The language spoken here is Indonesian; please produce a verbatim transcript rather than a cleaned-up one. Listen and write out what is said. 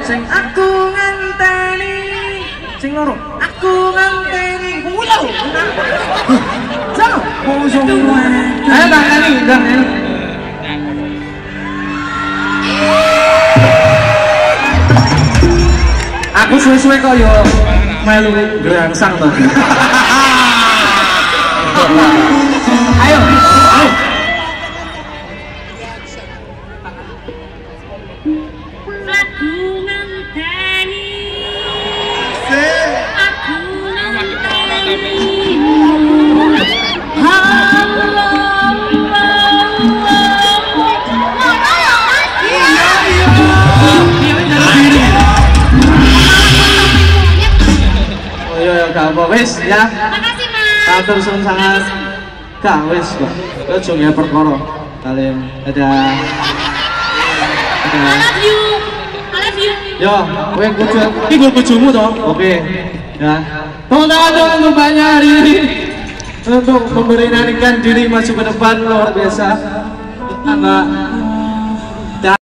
Sing aku ngenteni. Sing loro. Aku ngenteni. Kulo. Jangan. Kosong wae. Ayo Bang Nani, Bang Nani. Aku suwe-suwe kok yo melu gerangsang to. Ayo, ayo. Aku ngenteni. Aku ngenteni. Gak apa wis ya. Makasih Mas. Atur suwun sangat. Gak wis kok. Ojo ya perkara. Kalian dadah. I love you. I love you. Yo, kowe kudu iki nggo bojomu to? Oke. Ya. Teman-teman untuk banyak hari ini untuk memberanikan diri maju ke depan luar biasa. Enggak